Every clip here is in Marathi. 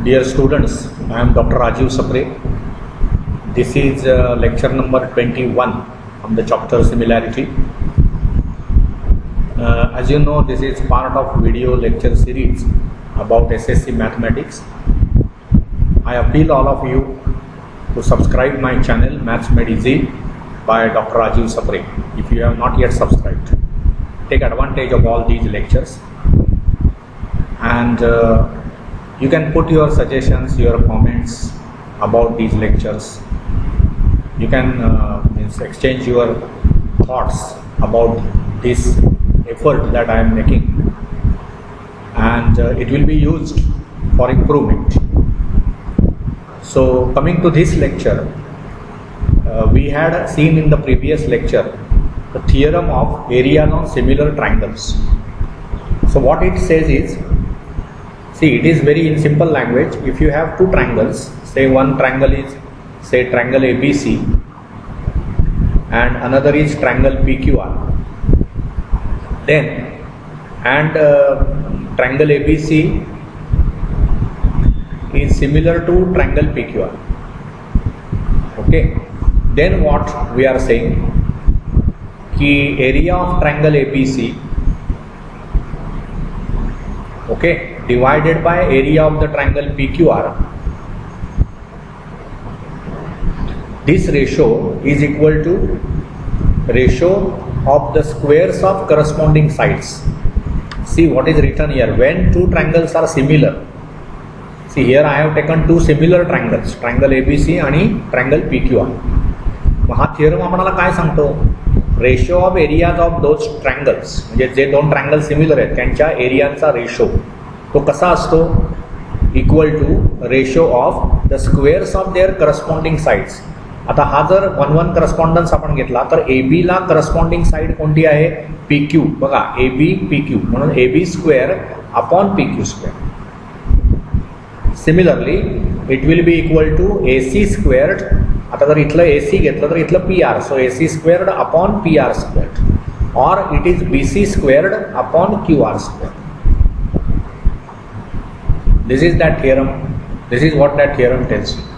Dear students, I am Dr. Rajiv Sapre. This is lecture number 21 on the chapter similarity. As you know, this is part of video lecture series about SSC mathematics. I appeal all of you to subscribe my channel Maths Made Easy by Dr. Rajiv Sapre. If you have not yet subscribed, take advantage of all these lectures, and you can put your suggestions, your comments about these lectures. You can exchange your thoughts about this effort that I am making, and it will be used for improvement. So coming to this lecture, we had seen in the previous lecture the theorem of areas on similar triangles. So what it says is, see, it is very in simple language. If you have two triangles, say one triangle is say triangle ABC and another is triangle PQR, then triangle ABC is similar to triangle PQR. Okay, then what we are saying, ki area of triangle ABC, okay, divided by area of the triangle PQR, this ratio is equal to ratio of the squares of corresponding sides. See what is written here, when two triangles are similar. See, here I have taken two similar triangles, triangle ABC and triangle PQR. हा थिअरम आपल्याला काय सांगतो, ratio of areas of those triangles, म्हणजे जे दोन ट्रायंगल सिमिलर आहेत त्यांच्या एरियाचा रेशो तो कसा असतो, equal to ratio of the squares of their corresponding sides. आता हा जर 1-1 करस्पॉन्डन्स आपण घेतला तर AB ला करस्पॉन्डिंग साइड कोणती आहे, PQ. बघा, AB PQ, म्हणून AB square upon PQ square. Similarly it will be equal to AC squared. आता जर इथलं AC घेतलं तर इथलं PR, so AC squared upon PR squared, और it is BC squared upon QR squared. This is that theorem, this is what that theorem tells you.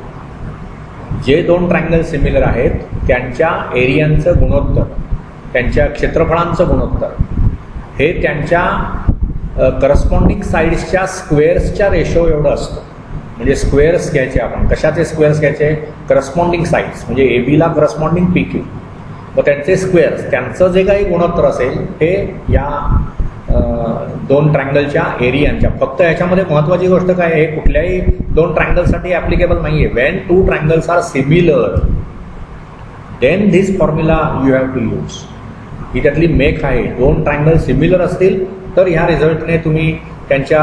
जे दोन ट्रायंगल सिमिलर आहेत त्यांच्या एरियांचं गुणोत्तर, त्यांच्या क्षेत्रफळांचं गुणोत्तर हे त्यांच्या करस्पॉन्डिंग साइड्सच्या स्क्वेअर्सच्या रेशो एवढं असतं. म्हणजे स्क्वेअर्स घ्यायचे आपण, कशाचे स्क्वेअर्स घ्यायचे, करस्पॉन्डिंग साइड्स, म्हणजे AB ला करस्पॉन्डिंग PQ, व त्यांचे स्क्वेअर्स, त्यांचं जे काही गुणोत्तर असेल हे या दोन ट्रायंगलच्या एरियांच्या. फक्त याच्यामध्ये महत्त्वाची गोष्ट काय आहे, कुठल्याही दोन ट्रायंगलसाठी ॲप्लिकेबल नाही आहे. When two triangles are similar then this formula you have to use. ही त्यातली मेक आहे. दोन ट्रायंगल सिमिलर असतील तर ह्या रिझल्टने तुम्ही त्यांच्या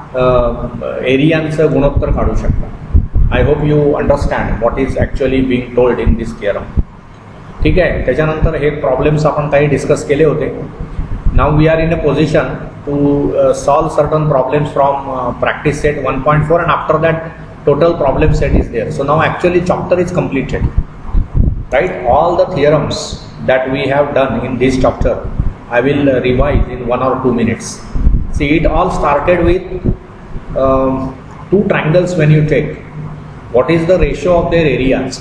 एरियांचं गुणोत्तर काढू शकता. I hope you understand what is actually being told in this theorem. ठीक आहे. त्याच्यानंतर हे प्रॉब्लेम्स आपण काही डिस्कस केले होते. Now we are in a position to solve certain problems from practice set 1.4, and after that total problem set is there. So now actually chapter is completed, right? All the theorems that we have done in this chapter I will revise in 1 or 2 minutes. See, it all started with two triangles. When you take, what is the ratio of their areas?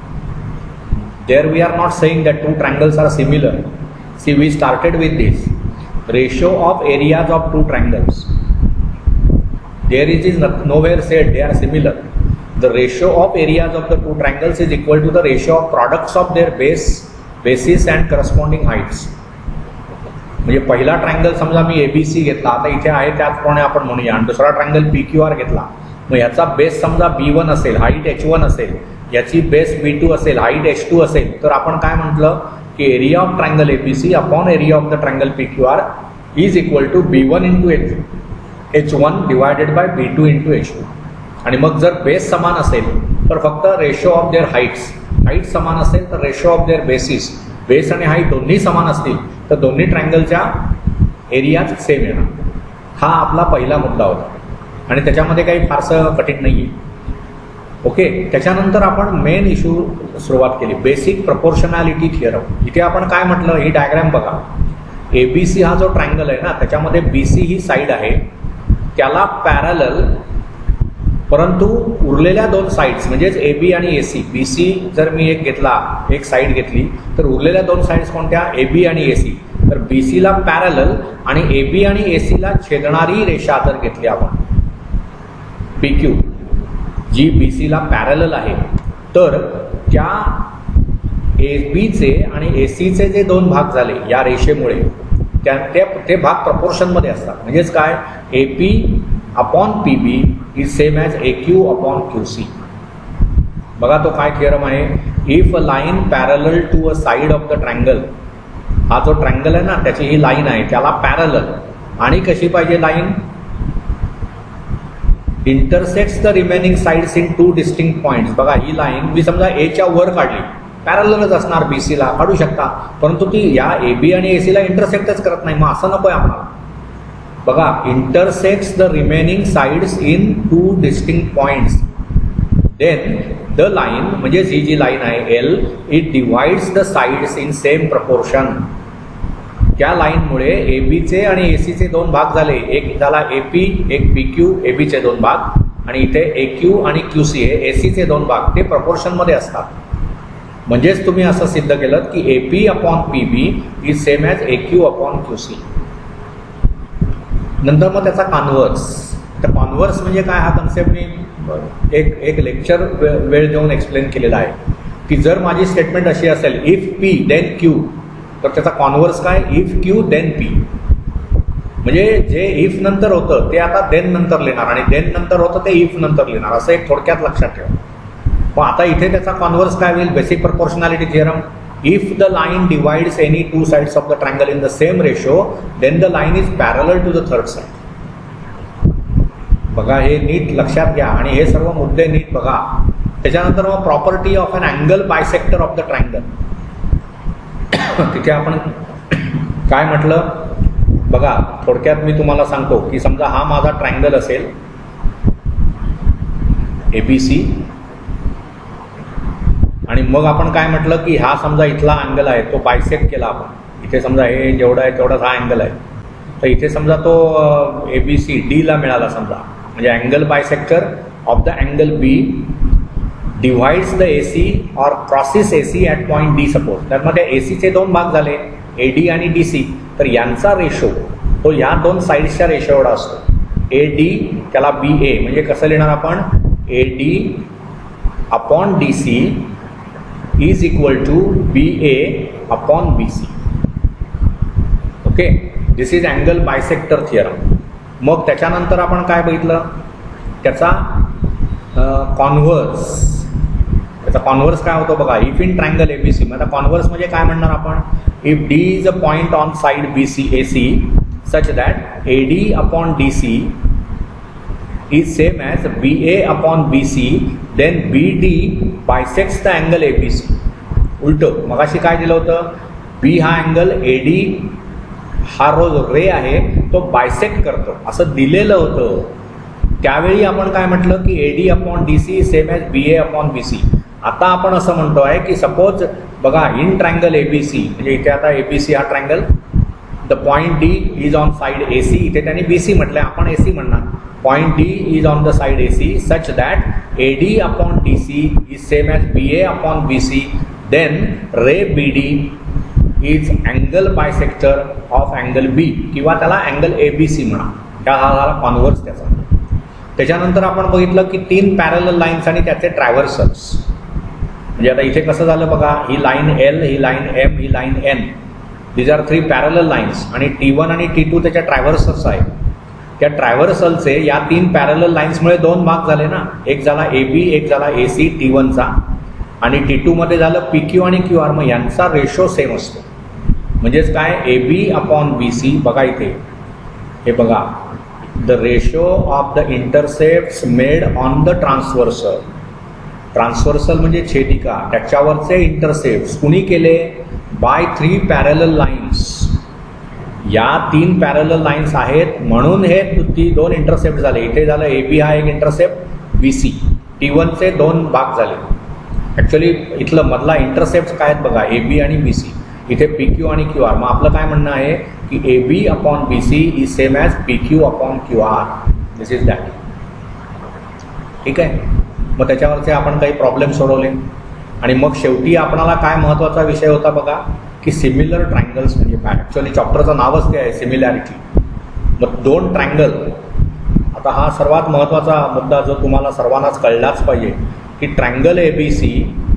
There we are not saying that two triangles are similar. See, we started with this ratio of areas of two triangles. There is nowhere said they are similar. The ratio of areas of the two triangles is equal to the ratio of products of their bases and corresponding heights. म्हणजे पहिला ट्रायंगल समजा मी ABC घेतला, आता इथे आहे त्याचप्रमाणे आपण म्हणूया, आणि दुसरा ट्रायंगल PQR घेतला, मग याचा बेस समजा B1 असेल, हाईट H1 असेल, याची बेस B2 असेल, हाईट H2 असेल, तर आपण काय म्हटलं की area of triangle ABC upon area of the triangle PQR is equal to B1 into H1 divided by B2 into H2. आणि मग जर बेस समान असेल तर फक्त ratio of their heights, height समान असेल तर ratio of their bases, base आणि हाईट दोन्ही समान असतील तर दोन्ही ट्रायंगलच्या एरियाज सेम येणार. हा आपला पहिला मुद्दा होता आणि त्याच्यामध्ये काही फारसं कठीण नाही आहे. ओके. त्याच्यानंतर आपण मेन इश्यू सुरुवात केली, बेसिक प्रपोर्शनॅलिटी थिअरम. इथे आपण काय म्हटलं, ही डायग्राम बघा, ABC हा जो ट्रायंगल आहे ना त्याच्यामध्ये BC ही साईड आहे, त्याला पॅरलल परंतु उरलेल्या दोन साईड्स म्हणजेच ए बी आणि ए सी, बी सी जर मी एक घेतला, एक साईड घेतली, तर उरलेल्या दोन साईड्स कोणत्या, ए बी आणि ए सी. तर बी सीला पॅरलल आणि ए बी आणि ए सीला छेदणारी रेषा जर घेतली आपण पी क्यू, जी बी सीला पॅरलल आहे, तर त्या ए बीचे आणि ए सीचे जे दोन भाग झाले या रेषेमुळे ते भाग प्रपोर्शनमध्ये असतात. म्हणजेच काय, A P upon P B is same as A Q upon Q C. बघा तो काय थिअरम आहे, if a line parallel to a side of the triangle, हा जो ट्रायंगल आहे ना त्याची ही लाईन आहे त्याला पॅरलल, आणि कशी पाहिजे line, intersects the remaining sides in two distinct points. बघा ही लाईन मी समजा एच्या वर काढली, पॅरललच असणार बी सीला, काढू शकता, परंतु ती या ए बी आणि ए सीला इंटरसेक्टच करत नाही, मग असं नको आहे आम्हाला. बघा, intersects the remaining sides in two distinct points, then the line म्हणजे ही जी लाईन आहे L, it divides the sides in same proportion. त्या लाईनमुळे ए बीचे आणि ए सीचे दोन भाग झाले, एक झाला ए पी, एक पी क्यू, ए बीचे दोन भाग, आणि इथे ए क्यू आणि क्यू सी हे ए सीचे दोन भाग, ते प्रपोर्शनमध्ये असतात. म्हणजेच तुम्ही असं सिद्ध केलं की A P upon P B is same as A Q upon Q C. नंतर मग त्याचा कॉन्व्हर्स. तर कॉन्व्हर्स म्हणजे काय, हा कन्सेप्ट मी एक लेक्चर वेळ देऊन एक्सप्लेन केलेला आहे की जर माझी स्टेटमेंट अशी असेल इफ पी देन क्यू, तर त्याचा कॉन्व्हर्स काय, इफ क्यू देन पी. म्हणजे जे इफ नंतर होतं ते आता देन नंतर लिहिणार, आणि देन नंतर होतं ते इफ नंतर लिहिणार, असं एक थोडक्यात लक्षात ठेवा. मग आता इथे त्याचा कॉन्व्हर्स काय होईल, basic proportionality theorem. If the line divides any two sides of the triangle in the same ratio, then the line is parallel to the third side. बघा हे नीट लक्षात घ्या आणि हे सर्व मुद्दे नीट बघा. त्याच्यानंतर मग property of an angle bisector of the triangle. तिथे आपण काय म्हटलं बघा, थोडक्यात मी तुम्हाला सांगतो की समजा हा माझा ट्रायंगल असेल एबीसी, आणि मग आपण काय म्हटलं की हा समजा इथला अँगल आहे तो बायसेक्ट केला आपण. इथे समजा हे जेवढा आहे तेवढाच हा अँगल आहे, तर इथे समजा तो एबीसी डीला मिळाला समजा, म्हणजे angle bisector of the angle B divides the A C और crosses A C at point D suppose. तर मग त्या ए सीचे दोन भाग झाले ए डी आणि डी सी, तर यांचा रेशो तो या दोन साईड्सच्या रेशो एवढा असतो. ए डी त्याला बी ए, म्हणजे कसं लिहिणार आपण, A D upon D C is equal to B A upon B C. Okay, this is angle bisector theorem. मग त्याच्यानंतर आपण काय बघितलं, त्याचा कॉन्व्हर्स. त्याचा कॉन्व्हर्स काय होतो बघा, इफ इन ट्रायंगल एबीसी, मग आता कॉन्व्हर्स म्हणजे काय म्हणणार आपण, if D is a point on side B C A C such that A D upon D C is same as B A upon B C, then B D bisects the angle A B C. उलटं मगाशी काय दिलं होतं, बी हा अँगल ए डी हा रे आहे तो बायसेक्ट करतो असं दिलेलं होतं. त्यावेळी आपण काय म्हटलं की A D upon D C same as B A upon B C. आता आपण असं म्हणतो आहे की सपोज बघा in triangle A B C, म्हणजे इथे आता ए बी सी हा triangle, the point D is on side A C, इथे त्यांनी बी सी म्हटलंय, आपण ए सी म्हणणार. Point D is on the side A C such that A D upon D C is same as B A upon B C, then ray B D is angle bisector of angle B, किंवा त्याला अँगल ए बी सी म्हणा. त्या हा झाला कॉन्व्हर्स त्याचा. त्याच्यानंतर आपण बघितलं की तीन पॅरलल लाईन्स आणि त्याचे ट्रॅव्हर्सल्स. म्हणजे आता इथे कसं झालं बघा, ही लाईन एल, ही लाईन एम, ही line N, these are three parallel lines, आणि T1 आणि T2 त्याच्या ट्रॅव्हर्सल्स आहेत. त्या ट्रॅव्हर्सलचे या तीन पॅरलल लाईन्समुळे दोन भाग झाले ना, एक झाला ए बी, एक झाला ए सी T1चा, आणि T2 मध्ये झालं पी क्यू आणि क्यू आर. मग यांचा रेशो सेम असतो. म्हणजेच काय, ए बी अपॉन बी सी. बघा इथे हे बघा, the ratio of the intercepts made on the transversal. Transversal म्हणजे छेदिका, त्याच्यावरचे इंटरसेप्ट्स कुणी केले, बाय थ्री पॅरलल लाईन्स. या तीन पॅरलल लाईन्स आहेत म्हणून हे ती दोन इंटरसेप्ट झाले. इथे झालं ए बी हा एक इंटरसेप्ट, बी सी T1चे दोन भाग झाले. ॲक्च्युली इथलं मधला इंटरसेप्ट काय आहेत बघा, ए बी आणि बी सी, इथे पी क्यू आणि क्यू आर. मग आपलं काय म्हणणं आहे की A B upon B C is same as P Q upon Q R. This is that. ठीक आहे. मग त्याच्यावरचे आपण काही प्रॉब्लेम सोडवले आणि मग शेवटी आपणाला काय महत्त्वाचा विषय होता बघा की सिमिलर ट्रायंगल्स म्हणजे काय. ॲक्च्युअली चॅप्टरचं नावच ते आहे सिमिलॅरिटी. मग दोन ट्रायंगल, आता हा सर्वात महत्त्वाचा मुद्दा जो तुम्हाला सर्वांनाच कळलाच पाहिजे की ट्रायंगल ABC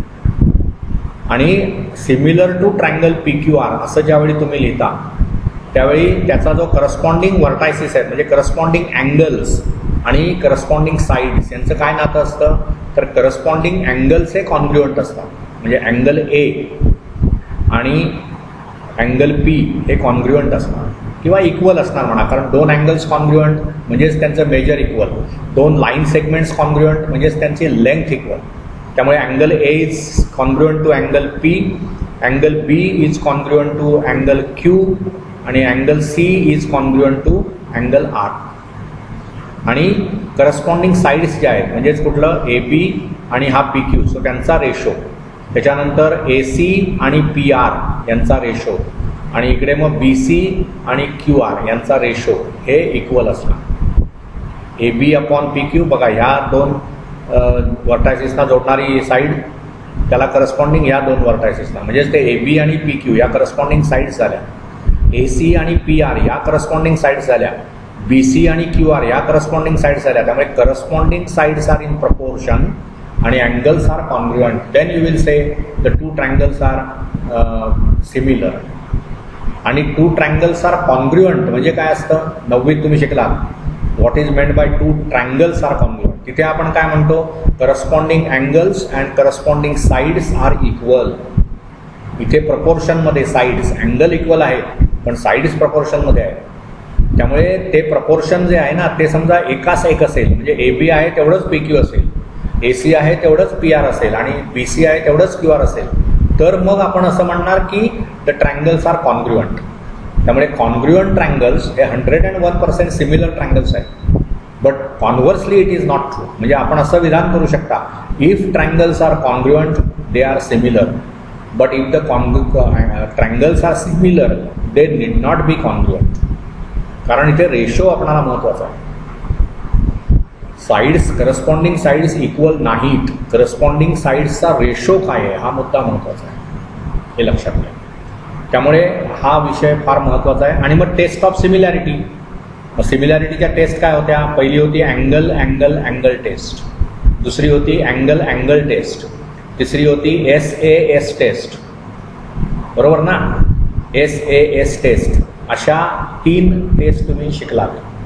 आणि सिमिलर टू ट्रायंगल PQR असं ज्यावेळी तुम्ही लिहिता त्यावेळी त्याचा जो करस्पॉन्डिंग व्हर्टायसिस आहे म्हणजे करस्पॉन्डिंग अँगल्स आणि करस्पॉन्डिंग साईड्स यांचं काय नातं असतं तर करस्पॉन्डिंग अँगल्स हे कॉन्ग्रुएंट असतात. म्हणजे अँगल A आणि अँगल P हे कॉन्ग्रुएंट असणार किंवा इक्वल असणार म्हणा, कारण दोन अँगल्स कॉन्ग्रुएंट म्हणजेच त्यांचं मेजर इक्वल, दोन लाईन सेगमेंट्स कॉन्ग्रुएंट म्हणजेच त्यांची लेंथ इक्वल. त्यामुळे angle A is congruent to angle P, angle B is congruent to angle Q आणि angle C is congruent to angle R. आणि करस्पॉन्डिंग साईड्स ज्या आहेत म्हणजेच कुठलं AB आणि हा PQ, सो त्यांचा रेशो, त्याच्यानंतर AC आणि PR यांचा रेशो आणि इकडे मग BC आणि QR यांचा रेशो हे इक्वल असणार. AB अपॉन PQ बघा ह्या दोन व्हर्टायसिसना जोडणारी साईड त्याला करस्पॉन्डिंग ह्या दोन व्हर्टायसिसना म्हणजेच ते AB आणि PQ या करस्पॉन्डिंग साईड्स झाल्या, AC आणि PR या करस्पॉन्डिंग साईड्स झाल्या, BC आणि QR या करस्पॉन्डिंग साईड्स झाल्या. त्यामुळे corresponding sides are in proportion आणि angles are congruent. Then you will say the two triangles are similar. आणि टू ट्रायंगल्स आर कॉन्ग्रुएंट म्हणजे काय असतं, 9वीत तुम्ही शिकलात what is meant by two triangles are congruent. तिथे आपण काय म्हणतो corresponding angles and corresponding sides are equal. इथे प्रपोर्शनमध्ये साईड्स, अँगल इक्वल आहे पण साईड्स प्रपोर्शनमध्ये आहे. त्यामुळे ते प्रपोर्शन जे आहे ना ते समजा एकाच एक असेल म्हणजे AB आहे तेवढंच PQ असेल, AC आहे तेवढंच PR असेल आणि BC आहे तेवढंच QR असेल, तर मग आपण असं म्हणणार की द ट्रायंगल्स आर कॉन्ग्रुएंट. त्यामुळे कॉन्ग्रुएंट ट्रायंगल्स हे 101% सिमिलर ट्रायंगल्स आहेत. But conversely it is not true. म्हणजे आपण असं विधान करू शकता if triangles are congruent they are similar, but if the triangles are similar they need not be congruent. कारण इथे रेशो आपल्याला महत्वाचा आहे. साईड्स करस्पॉन्डिंग साईड्स इक्वल नाहीत, करस्पॉन्डिंग साईड्सचा रेशो काय आहे हा मुद्दा महत्वाचा आहे, हे लक्षात घ्या. त्यामुळे हा विषय फार महत्वाचा आहे. आणि मग टेस्ट ऑफ सिमिलॅरिटी, सिमिलॅरिटीच्या टेस्ट काय होत्या, पहिली होती अँगल अँगल अँगल टेस्ट, दुसरी होती अँगल अँगल टेस्ट, तिसरी होती SAS टेस्ट, बरोबर ना. SAS टेस्ट अशा 3 टेस्ट तुम्ही शिकलात.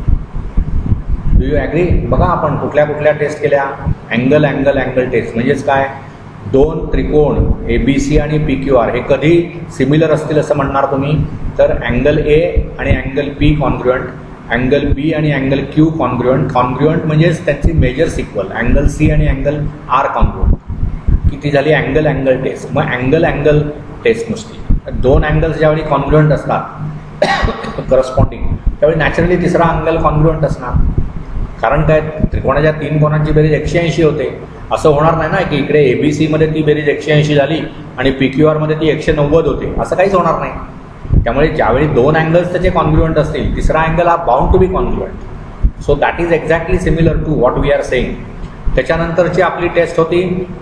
Do you agree. बघा आपण कुठल्या कुठल्या टेस्ट केल्या. अँगल अँगल अँगल टेस्ट म्हणजेच काय, दोन त्रिकोण ABC आणि PQR हे कधी सिमिलर असतील असं म्हणणार तुम्ही तर अँगल A आणि angle P congruent, angle B आणि अँगल Q कॉन्ग्रुएंट. कॉन्ग्रुएंट म्हणजेच त्यांची मेजर्स इक्वल, अँगल C आणि अँगल R कॉन्ग्रुएंट. किती झाली अँगल अँगल टेस्ट. मग अँगल अँगल टेस्ट नुसती, दोन अँगल्स ज्यावेळी कॉन्ग्रुएंट असतात करस्पॉन्डिंग त्यावेळी नॅचरली तिसरा अँगल कॉन्ग्रुएंट असणार. कारण काय, त्रिकोणाच्या 3 कोणांची बेरीज 180 होते. असं होणार नाही ना की इकडे ABC मध्ये ती बेरीज 180 झाली आणि PQR मध्ये ती 190 होते, असं काहीच होणार नाही. त्यामुळे ज्यावेळी दोन अँगल्स त्याचे कॉन्ग्रुएंट असतील तिसरा अँगल हा bound to be congruent. So that is exactly similar to what we are saying. त्याच्यानंतरची आपली टेस्ट होती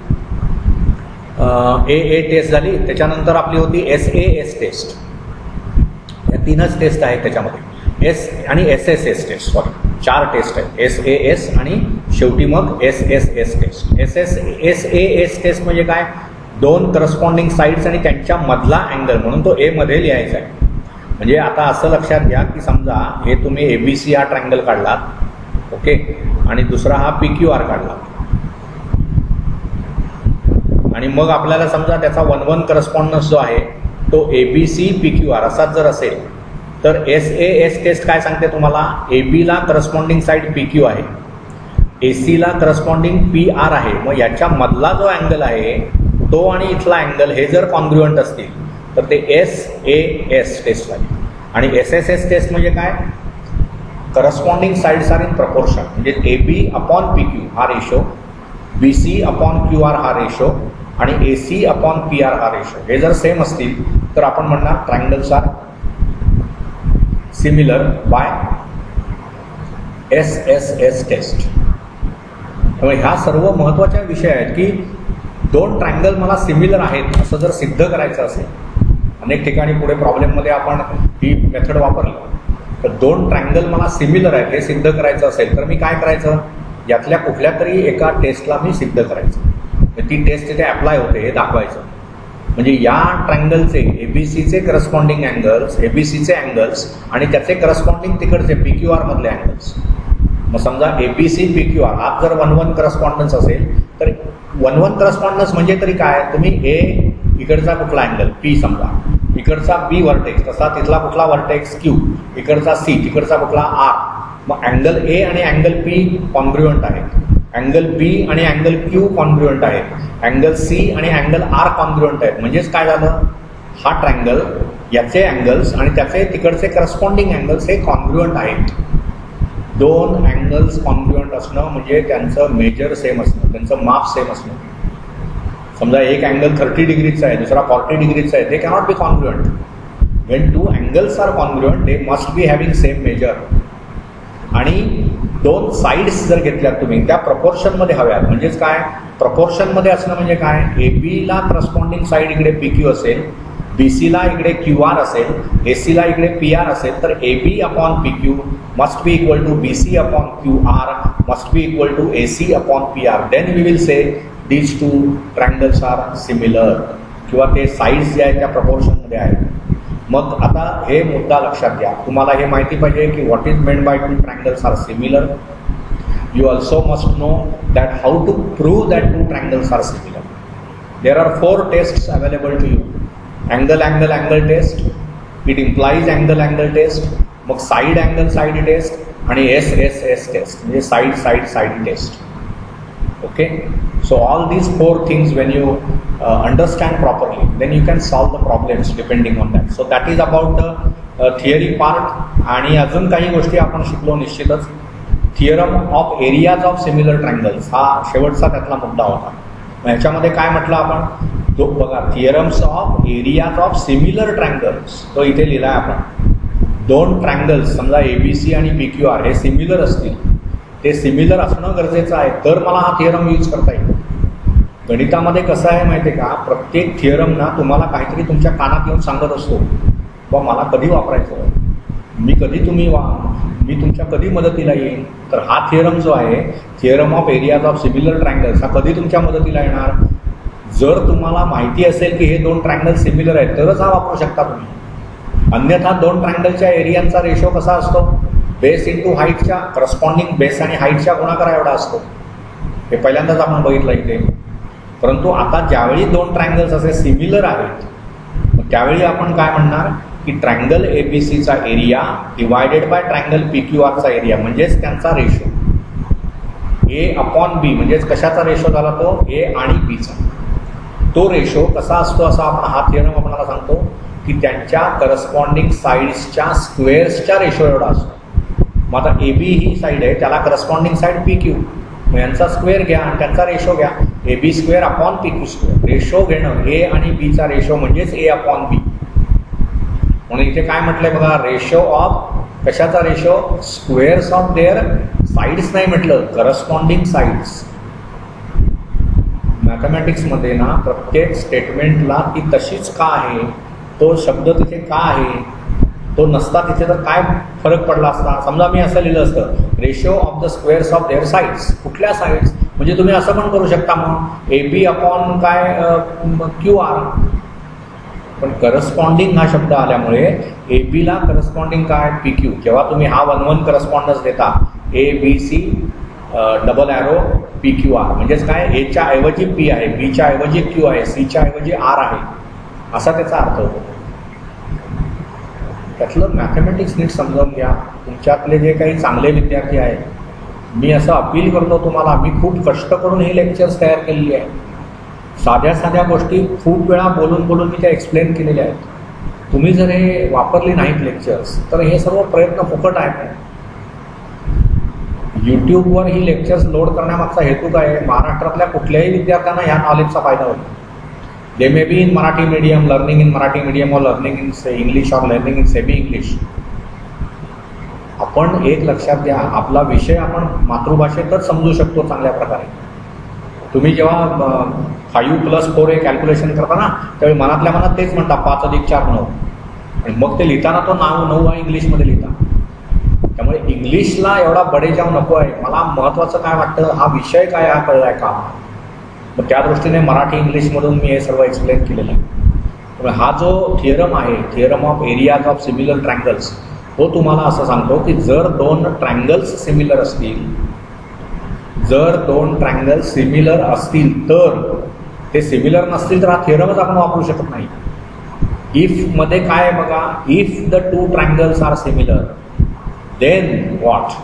AA टेस्ट झाली, त्याच्यानंतर आपली होती SAS टेस्ट. या 3च टेस्ट आहेत त्याच्यामध्ये, S आणि SSS टेस्ट, सॉरी 4 टेस्ट आहेत, SAS आणि शेवटी मग SSS टेस्ट. SAS टेस्ट म्हणजे काय, दोन करस्पॉन्डिंग साईड्स आणि त्यांच्या मधला अँगल म्हणून तो A मध्ये लिहायचा आहे. म्हणजे आता असं लक्षात घ्या की समजा हे तुम्ही ABC हा ट्रायंगल काढलात, ओके, आणि दुसरा हा PQR काढला आणि मग आपल्याला समजा त्याचा 1-1 करस्पॉन्डन्स जो आहे तो ABC PQR असाच जर असेल तर SAS टेस्ट काय सांगते तुम्हाला, AB ला करस्पॉन्डिंग साईड PQ आहे, AC ला करस्पॉन्डिंग PR आहे. मग याच्या मधला जो अँगल आहे तो आणि इथला अँगल हे जर कॉन्ग्रुएंट असतील तर ते SAS टेस्ट आहे. आणि SSS टेस्ट म्हणजे काय, corresponding sides are in proportion म्हणजे AB अपॉन PQ हा रेशो, BC अपॉन QR हा रेशो आणि AC अपॉन PR हा रेशो हे जर सेम असतील तर आपण म्हणणार triangles are similar by SSS test. त्यामुळे ह्या सर्व महत्त्वाच्या विषय आहेत की दोन ट्रायंगल मला सिमिलर आहेत असं जर सिद्ध करायचं असेल, अनेक ठिकाणी पुढे प्रॉब्लेममध्ये आपण ही मेथड वापरली, तर दोन ट्रायंगल मला सिमिलर आहेत हे सिद्ध करायचं असेल तर मी काय करायचं, यातल्या कुठल्या तरी एका टेस्टला मी सिद्ध करायचं, ती टेस्ट तिथे अप्लाय होते हे दाखवायचं. म्हणजे या ट्रायंगलचे एबीसीचे करस्पॉन्डिंग अँगल्स, एबीसीचे अँगल्स आणि त्याचे करस्पॉन्डिंग तिकडचे PQR मधले अँगल्स. मग समजा एबीसी PQR हा जर 1-1 करस्पॉन्डन्स असेल तर 1-1 करस्पॉन्डन्स म्हणजे तरी काय, तुम्ही ए इकडचा कुठला अँगल P समजा, इकडचा B व्हर्टेक्स तसा तिथला कुठला व्हर्टेक्स Q, इकडचा C तिकडचा कुठला R. मग अँगल ए आणि अँगल P कॉन्ग्रुएंट आहेत, अँगल बी आणि अँगल क्यू कॉन्ग्रुएंट आहेत, अँगल सी आणि अँगल आर कॉन्ग्रुएंट आहेत. म्हणजेच काय झालं, हा ट्रायंगल याचे अँगल्स आणि त्याचे तिकडचे करस्पॉन्डिंग अँगल्स हे कॉन्ग्रुएंट आहेत. दोन अँगल्स कॉन्ग्रुएंट असणं म्हणजे त्यांचं मेजर सेम असणं, त्यांचं माप सेम असणं. समजा एक अँगल 30 डिग्रीचा आहे, दुसरा 40 डिग्रीचा आहे, they cannot be congruent. When two angles are congruent they must be having same measure. आणि दोन साईड्स जर घेतल्यात तुम्ही त्या प्रपोर्शनमध्ये हव्यात. म्हणजेच काय, प्रपोर्शनमध्ये असणं म्हणजे काय, एबीला करस्पॉन्डिंग साईड इकडे PQ असेल, BCला इकडे QR असेल, ACला इकडे PR असेल, तर AB upon PQ must be equal to BC upon QR must be equal to AC upon PR. Then we will say these two triangles are similar, किंवा ते साईड्स जे आहेत त्या प्रपोर्शनमध्ये आहेत. मग आता हे मुद्दा लक्षात घ्या, तुम्हाला हे माहिती पाहिजे की what is meant by two triangles are similar. You also must know that how to prove that two triangles are similar. There are 4 tests available to you. Angle test, it implies angle test, मग साईड टेस्ट आणि एस टेस्ट म्हणजे side test. Okay, so all these 4 things when you understand properly, then you can solve the problems depending on that. So that is about the theory part. आणि अजून काही गोष्टी आपण शिकलो निश्चितच. Theorem of areas of similar triangles हा शेवटचा त्यातला मुद्दा होता. ह्याच्यामध्ये काय म्हटलं आपण, तो बघा, theorems of areas of similar triangles, तो इथे लिहिलाय आपण. दोन ट्रायंगल्स समजा एबीसी आणि PQR हे सिमिलर असतील, ते सिमिलर असणं गरजेचं आहे तर मला हा थिअरम यूज करता येईल. गणितामध्ये कसं आहे माहिती आहे का, प्रत्येक थिअरम ना तुम्हाला काहीतरी तुमच्या कानात येऊन सांगत असतो, बा मला कधी वापरायचं, मी तुमच्या कधी मदतीला येईल. तर हा थिअरम जो आहे, theorem of areas of similar triangles, हा कधी तुमच्या मदतीला येणार, जर तुम्हाला माहिती असेल की हे दोन ट्रायंगल सिमिलर आहेत तरच हा वापरू शकता तुम्ही. अन्यथा दोन ट्रायंगलच्या एरियांचा रेशो कसा असतो, बेस इंटू हाईटच्या, करस्पॉन्डिंग बेस आणि हाईटच्या गुणाकारा एवढा असतो. हे पहिल्यांदाच आपण बघितलं इथे. परंतु आता ज्यावेळी दोन ट्रायंगल्स असे सिमिलर आहेत, त्यावेळी आपण काय म्हणणार की ट्रायंगल एबीसीचा एरिया डिवायडेड बाय ट्रायंगल PQRचा एरिया, म्हणजेच त्यांचा रेशो A अपॉन B. म्हणजेच कशाचा रेशो झाला तो, A आणि Bचा. तो रेशो कसा असतो असा आपण हा थिअरम आपल्याला सांगतो की त्यांच्या करस्पॉन्डिंग साईड्सच्या स्क्वेअर्सच्या रेशो एवढा असतो. मग आता AB ही साईड आहे, त्याला करस्पॉन्डिंग साईड PQ, मग यांचा स्क्वेअर घ्या आणि त्यांचा रेशो घ्या, AB square upon PQ square. Ratio घेणं A आणि Bचा रेशो म्हणजेच A अपॉन B. म्हणून इथे काय म्हटलंय बघा, रेशो ऑफ कशाचा ratio, squares of their sides नाही म्हटलं, करस्पॉन्डिंग साईड्स. मॅथमॅटिक्समध्ये ना प्रत्येक स्टेटमेंटला ती तशीच का आहे, तो शब्द तिथे का आहे, तो नसता तिथे तर काय फरक पडला असता. समजा मी असं लिहिलं असतं, ratio of the squares of their sides. कुठल्या साईड्स, म्हणजे तुम्ही असं पण करू शकता मग AB अपॉन काय QR. पण करस्पॉन्डिंग हा शब्द आल्यामुळे ABला करस्पॉन्डिंग काय PQ. जेव्हा तुम्ही हा 1-1 करस्पॉन्डन्स देता, ABC डबल ॲरो PQR, म्हणजेच काय, Aच्या ऐवजी P आहे, Bच्या ऐवजी Q आहे, Cच्या ऐवजी R आहे, असा त्याचा अर्थ होतो. त्यातलं मॅथमॅटिक्स नीट समजावून घ्या. तुमच्यातले जे काही चांगले विद्यार्थी आहेत, मी असं अपील करतो तुम्हाला, मी खूप कष्ट करून ही लेक्चर्स तयार केलेली आहे. साध्या साध्या गोष्टी खूप वेळा बोलून मी त्या एक्सप्लेन केलेल्या आहेत. तुम्ही जर हे वापरली नाहीत लेक्चर्स तर हे सर्व प्रयत्न फुकट आहेत. यूट्यूबवर ही लेक्चर्स लोड करण्यामागचा हेतू काय आहे, महाराष्ट्रातल्या कुठल्याही विद्यार्थ्यांना ह्या नॉलेजचा फायदा होतो. They may be in Marathi medium, learning in Marathi medium, और लर्निंग इन इंग्लिश, और लर्निंग इन सेमी इंग्लिश. आपण एक लक्षात घ्या, आपला विषय आपण मातृभाषेतच समजू शकतो चांगल्या प्रकारे. तुम्ही जेव्हा 5+4 हे कॅल्क्युलेशन करता ना, त्यावेळी मनातल्या मनात तेच म्हणता 5 + 4 9, आणि मग ते लिहिताना तो 9 हा इंग्लिशमध्ये लिहिता. त्यामुळे इंग्लिशला एवढा बडेजाव नको आहे. मला महत्त्वाचं काय वाटतं, हा विषय काय हा कळला आहे का, मग त्या दृष्टीने मराठी इंग्लिशमधून मी हे सर्व एक्सप्लेन केलेलं आहे. त्यामुळे हा जो थिअरम आहे, theorem of areas of similar triangles, तो तुम्हाला असं सांगतो की जर 2 ट्रँगल्स सिमिलर असतील, जर 2 ट्रँगल्स सिमिलर असतील तर ते सिमिलर नसतील तर हा थिअरमच आपण वापरू शकत नाही. इफ मध्ये काय आहे बघा, if the 2 triangles are similar then what?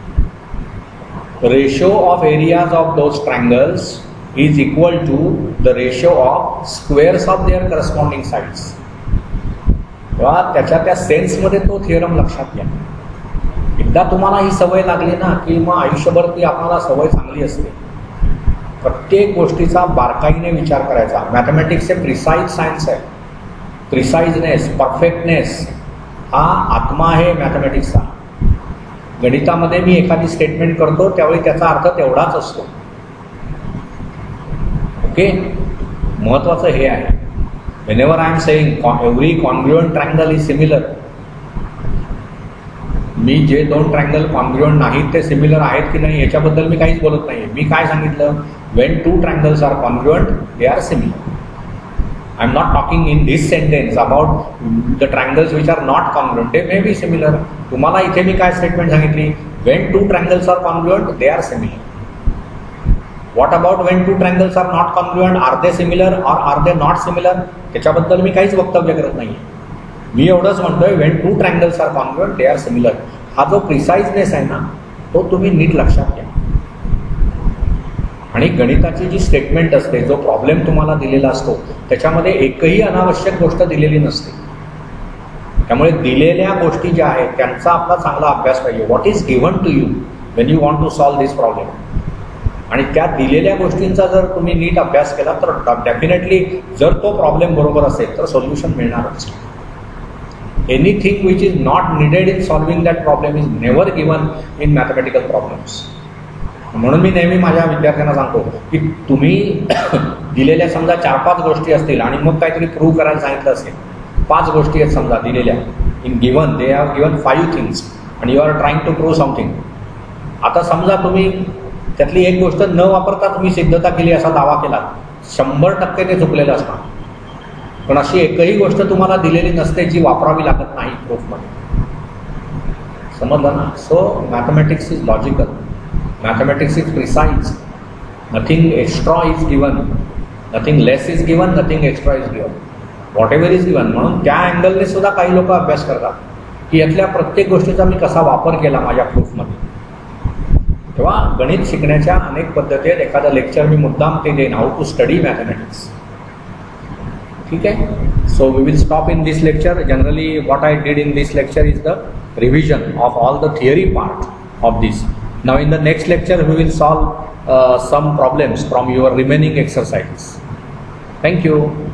Ratio of areas of those triangles is equal to the ratio of squares of their corresponding sides. तेव्हा त्याच्या त्या सेन्समध्ये तो थिअरम लक्षात घ्या. एकदा तुम्हाला ही सवय लागली ना की मग आयुष्यभर ती आपल्याला सवय चांगली असते. प्रत्येक गोष्टीचा बारकाईने विचार करायचा. मॅथमॅटिक्स हे प्रिसाईज सायन्स आहे. प्रिसाईजनेस, परफेक्टनेस हा आत्मा आहे मॅथमॅटिक्सचा. गणितामध्ये मी एखादी स्टेटमेंट करतो त्यावेळी त्याचा अर्थ तेवढाच असतो. ओके, महत्त्वाचं हे आहे. Whenever I am saying every congruent triangle is similar, मी जे 2 ट्रँगल कॉन्ग्रुएंट नाहीत ते सिमिलर आहेत की नाही याच्याबद्दल मी काहीच बोलत नाही. मी काय सांगितलं, when 2 triangles are congruent they are similar. I am not talking in this sentence about the triangles which are not congruent. They may be similar. तुम्हाला इथे मी काय स्टेटमेंट सांगितली, when 2 triangles are congruent, they are similar. What about when 2 triangles are not congruent? Are they similar or are they not similar? त्याच्याबद्दल मी काहीच वक्तव्य करत नाही. मी एवढंच म्हणतोय when 2 triangles are congruent, they are similar. हा जो प्रिसाइजनेस आहे ना, तो तुम्ही नीट लक्षात घ्या. आणि गणिताची जी स्टेटमेंट असते, जो प्रॉब्लेम तुम्हाला दिलेला असतो, त्याच्यामध्ये एकही अनावश्यक गोष्ट दिलेली नसते. त्यामुळे दिलेल्या गोष्टी ज्या आहेत त्यांचा आपला चांगला अभ्यास पाहिजे. What is given to you when you want to solve this problem, आणि त्या दिलेल्या गोष्टींचा जर तुम्ही नीट अभ्यास केला तर डेफिनेटली जर तो प्रॉब्लेम बरोबर असेल तर सोल्युशन मिळणारच. Anything which is not needed in solving that problem is never given in mathematical problems. म्हणून मी नेहमी माझ्या विद्यार्थ्यांना सांगतो की तुम्ही दिलेल्या समजा 4-5 गोष्टी असतील आणि मग काहीतरी प्रूव्ह करायला सांगितलं असेल, 5 गोष्टी आहेत समजा दिलेल्या, in given they have given 5 things आणि you are trying to prove something. आता समजा तुम्ही त्यातली एक गोष्ट न वापरता तुम्ही सिद्धता केली असा दावा केला, 100% ते चुकलेलं असणार. पण अशी एकही गोष्ट तुम्हाला दिलेली नसते जी वापरावी लागत नाही प्रूफमध्ये. समजलं ना? So mathematics is logical, mathematics is precise, nothing extra is given, nothing less is given, nothing extra is given, whatever is given. म्हणून त्या अँगलने सुद्धा काही लोक अभ्यास करतात की यातल्या प्रत्येक गोष्टीचा मी कसा वापर केला माझ्या प्रूफमध्ये. तेव्हा गणित शिकण्याच्या अनेक पद्धती आहेत. एखादं लेक्चर मी मुद्दाम ते देईन, हाऊ टू स्टडी मॅथमॅटिक्स. ठीक आहे. So we will stop in this lecture. Generally what I did in this lecture is the revision of all the theory part of this. Now in the next lecture we will solve some problems from your remaining exercises. Thank you.